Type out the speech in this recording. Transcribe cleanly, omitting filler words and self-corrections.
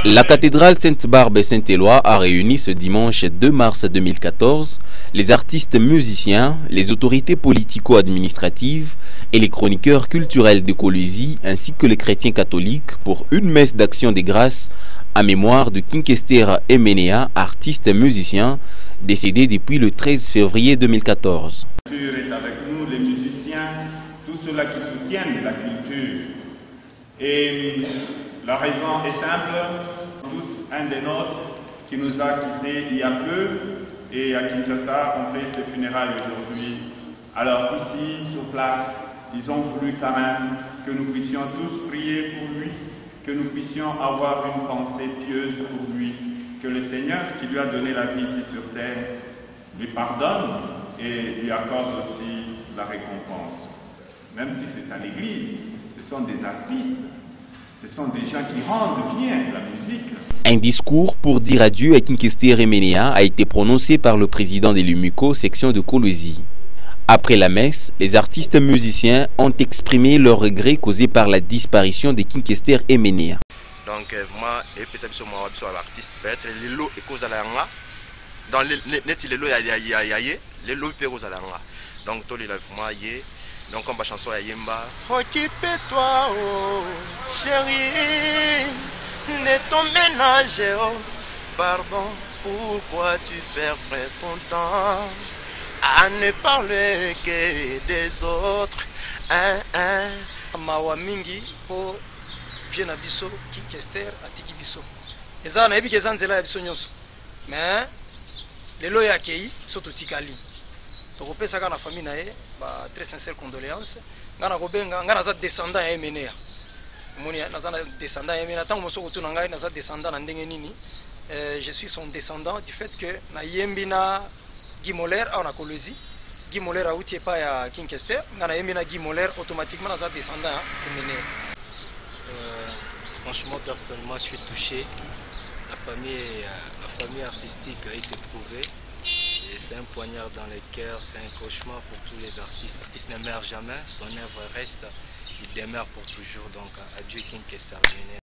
La cathédrale Sainte-Barbe et Saint-Éloi a réuni ce dimanche 2 mars 2014 les artistes musiciens, les autorités politico-administratives et les chroniqueurs culturels de Kolwezi ainsi que les chrétiens catholiques pour une messe d'action des grâces à mémoire de Kinkester Emenea, artiste musicien décédé depuis le 13 février 2014. La culture est avec nous, les musiciens, tous ceux-là qui soutiennent la culture. Et la raison est simple, tous un des nôtres qui nous a quittés il y a peu, et à Kinshasa on fait ses funérailles aujourd'hui. Alors ici, sur place, ils ont voulu quand même que nous puissions tous prier pour lui, que nous puissions avoir une pensée pieuse pour lui, que le Seigneur qui lui a donné la vie ici sur terre lui pardonne et lui accorde aussi la récompense. Même si c'est à l'église, ce sont des artistes. Ce sont des gens qui rendent bien la musique. Un discours pour dire adieu à Kinkester Emenea a été prononcé par le président de l'UMUCO, section de Kolwezi. Après la messe, les artistes musiciens ont exprimé leur regret causé par la disparition de Kinkester Emenea. Donc moi, l'artiste peut-être les lots et cause à la nga. Dans les lots les lots et cause à la nga. Donc tous les moi donc comme la chanson à Yemba. Occupe-toi, oh, chérie, de ton ménage, oh. Pardon, pourquoi tu perds ton temps à ne parler que des autres. Mawa mingi po viena biso Kinkester atiki biso. Eza na yebi kezan zela ya biso nyonso. Mais lelo ya kei soto tikali. Tokopesa kana famille na ye ba très sincère condoléances. Ngana kobenga ngana za descendant ya Emenea. Moni naza descendant ya Emenea tango mosoko tuna ngai naza descendant na ndenge nini. Je suis son descendant du fait que na yembi na Guy Moller na Kolwezi. Guy Moller a outi pas ya Kinkester. Ngana yembi na Guy Moller automatiquement naza descendant ya Emenea. Franchement, personnellement, je suis touché. La famille artistique a été prouvée. C'est un poignard dans le cœur, c'est un cauchemar pour tous les artistes. L'artiste ne meurt jamais, son œuvre reste, il demeure pour toujours. Donc, adieu Kinkester.